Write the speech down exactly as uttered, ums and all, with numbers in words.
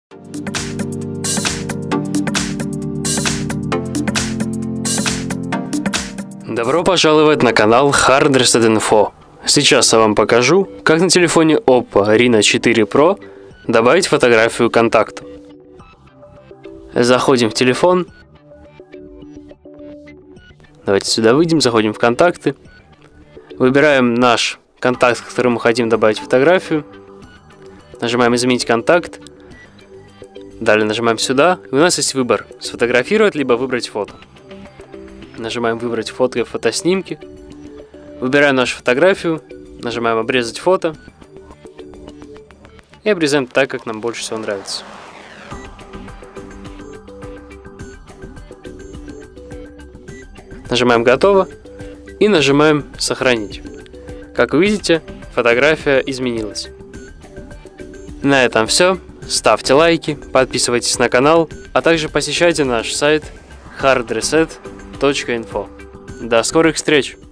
Добро пожаловать на канал Hard Reset Info. Сейчас я вам покажу, как на телефоне Oppo Reno четыре Pro добавить фотографию к контакту. Заходим в телефон. Давайте сюда выйдем, заходим в контакты. Выбираем наш контакт, к которому мы хотим добавить фотографию. Нажимаем «Изменить контакт». Далее нажимаем сюда. И у нас есть выбор: сфотографировать, либо выбрать фото. Нажимаем «Выбрать фото» и фотоснимки. Выбираем нашу фотографию. Нажимаем «Обрезать фото». И обрезаем так, как нам больше всего нравится. Нажимаем «Готово» и нажимаем «Сохранить». Как вы видите, фотография изменилась. На этом все. Ставьте лайки, подписывайтесь на канал, а также посещайте наш сайт hard reset точка info. До скорых встреч!